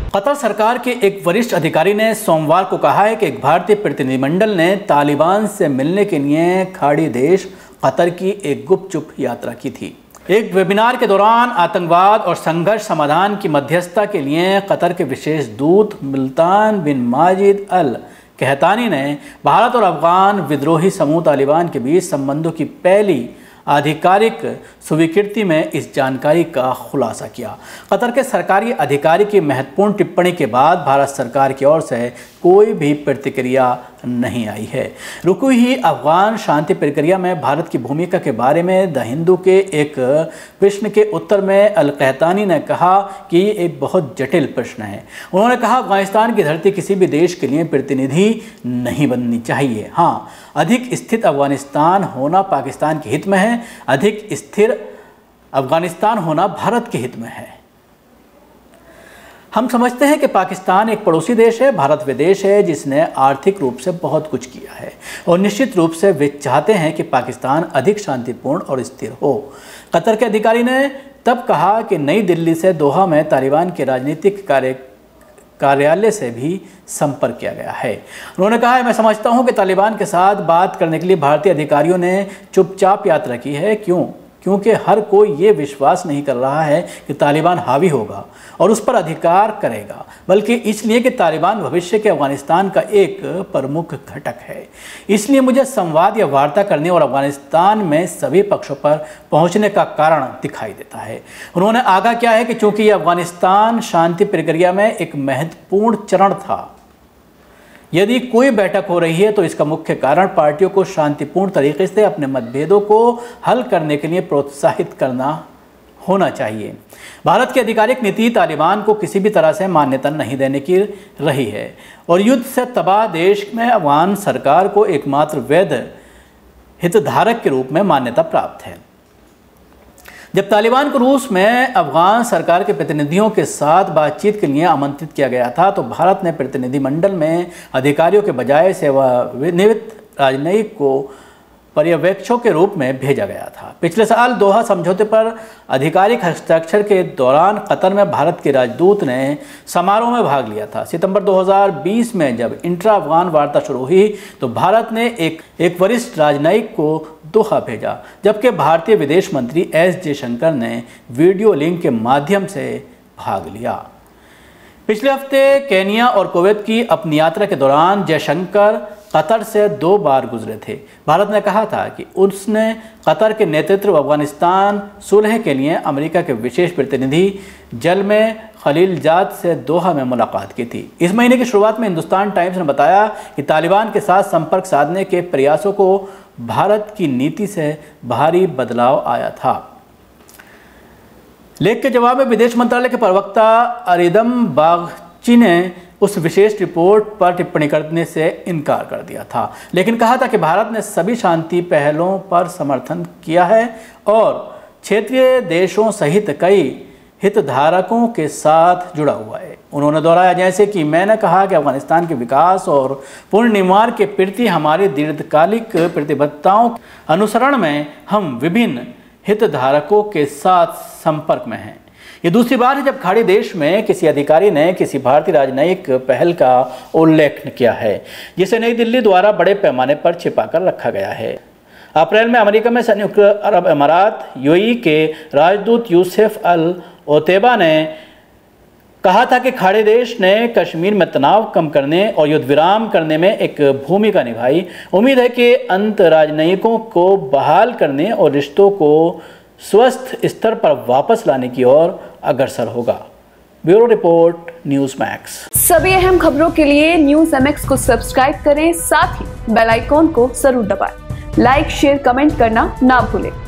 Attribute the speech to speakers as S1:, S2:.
S1: Qatar सरकार के एक वरिष्ठ अधिकारी ने सोमवार को कहा है कि एक भारतीय प्रतिनिधिमंडल ने तालिबान से मिलने के लिए खाड़ी देश कतर की एक गुपचुप यात्रा की थी। एक वेबिनार के दौरान आतंकवाद और संघर्ष समाधान की मध्यस्थता के लिए कतर के विशेष दूत मुल्तान बिन माजिद अल कहतानी ने भारत और अफगान विद्रोही समूह तालिबान के बीच संबंधों की पहली आधिकारिक स्वीकृति में इस जानकारी का खुलासा किया। कतर के सरकारी अधिकारी की महत्वपूर्ण टिप्पणी के बाद भारत सरकार की ओर से कोई भी प्रतिक्रिया नहीं आई है। रुकी हुई अफगान शांति प्रक्रिया में भारत की भूमिका के बारे में द हिंदू के एक प्रश्न के उत्तर में अल कहतानी ने कहा कि ये एक बहुत जटिल प्रश्न है। उन्होंने कहा, अफगानिस्तान की धरती किसी भी देश के लिए प्रतिनिधि नहीं बननी चाहिए। हाँ, अधिक स्थित अफगानिस्तान होना पाकिस्तान के हित में है, अधिक स्थिर अफगानिस्तान होना भारत के हित में है। हम समझते हैं कि पाकिस्तान एक पड़ोसी देश है, भारत विदेश है जिसने आर्थिक रूप से बहुत कुछ किया है और निश्चित रूप से वे चाहते हैं कि पाकिस्तान अधिक शांतिपूर्ण और स्थिर हो। कतर के अधिकारी ने तब कहा कि नई दिल्ली से दोहा में तालिबान के राजनीतिक कार्यालय से भी संपर्क किया गया है। उन्होंने कहा, मैं समझता हूं कि तालिबान के साथ बात करने के लिए भारतीय अधिकारियों ने चुपचाप यात्रा की है। क्योंकि हर कोई ये विश्वास नहीं कर रहा है कि तालिबान हावी होगा और उस पर अधिकार करेगा, बल्कि इसलिए कि तालिबान भविष्य के अफगानिस्तान का एक प्रमुख घटक है। इसलिए मुझे संवाद या वार्ता करने और अफगानिस्तान में सभी पक्षों पर पहुंचने का कारण दिखाई देता है। उन्होंने आगाह किया है कि चूंकि यह अफगानिस्तान शांति प्रक्रिया में एक महत्वपूर्ण चरण था, यदि कोई बैठक हो रही है तो इसका मुख्य कारण पार्टियों को शांतिपूर्ण तरीके से अपने मतभेदों को हल करने के लिए प्रोत्साहित करना होना चाहिए। भारत की आधिकारिक नीति तालिबान को किसी भी तरह से मान्यता नहीं देने की रही है और युद्ध से तबाह देश में अफगान सरकार को एकमात्र वैध हितधारक के रूप में मान्यता प्राप्त है। जब तालिबान को रूस में अफगान सरकार के प्रतिनिधियों के साथ बातचीत के लिए आमंत्रित किया गया था तो भारत ने प्रतिनिधिमंडल में अधिकारियों के बजाय सेवानिवृत्त राजनयिक को पर्यवेक्षकों के रूप में भेजा गया था। पिछले साल दोहा समझौते पर आधिकारिक हस्ताक्षर के दौरान कतर में भारत के राजदूत ने समारोह में भाग लिया था। सितंबर 2020 में जब इंट्रा अफगान वार्ता शुरू हुई तो भारत ने एक वरिष्ठ राजनयिक को दोहा भेजा, जबकि भारतीय विदेश मंत्री एस जयशंकर ने वीडियो लिंक के माध्यम से भाग लिया। पिछले हफ्ते केन्या और कुवैत की अपनी यात्रा के दौरान जयशंकर कतर से 2 बार गुजरे थे। भारत ने कहा था कि उसने कतर के नेतृत्व अफगानिस्तान सुलह के लिए अमेरिका के विशेष प्रतिनिधि जलमे खलीलजाद से दोहा में मुलाकात की थी। इस महीने की शुरुआत में हिंदुस्तान टाइम्स ने बताया कि तालिबान के साथ संपर्क साधने के प्रयासों को भारत की नीति से भारी बदलाव आया था। लेख के जवाब में विदेश मंत्रालय के प्रवक्ता अरिदम बागची ने उस विशेष रिपोर्ट पर टिप्पणी करने से इनकार कर दिया था, लेकिन कहा था कि भारत ने सभी शांति पहलों पर समर्थन किया है और क्षेत्रीय देशों सहित कई हितधारकों के साथ जुड़ा हुआ है। उन्होंने दोहराया, जैसे कि मैंने कहा कि अफगानिस्तान के विकास और पुनर्निर्माण के प्रति हमारी दीर्घकालिक प्रतिबद्धताओं के अनुसरण में हम विभिन्न हितधारकों के साथ संपर्क में हैं। ये दूसरी बार है जब खाड़ी देश में किसी अधिकारी ने किसी भारतीय राजनयिक पहल का उल्लेख किया है, जिसे नई दिल्ली द्वारा बड़े पैमाने पर छिपाकर रखा गया है। अप्रैल में अमेरिका में संयुक्त अरब अमारात यूएई के राजदूत यूसुफ अल ओतेबा ने कहा था कि खाड़ी देश ने कश्मीर में तनाव कम करने और युद्ध विराम करने में एक भूमिका निभाई। उम्मीद है कि अंत राजनयिकों को बहाल करने और रिश्तों को स्वस्थ स्तर पर वापस लाने की ओर अग्रसर होगा। Bureau report, news max.
S2: सभी अहम खबरों के लिए न्यूज़ MX को सब्सक्राइब करें, साथ ही बेल आइकॉन को जरूर दबाएं। लाइक, शेयर, कमेंट करना ना भूलें।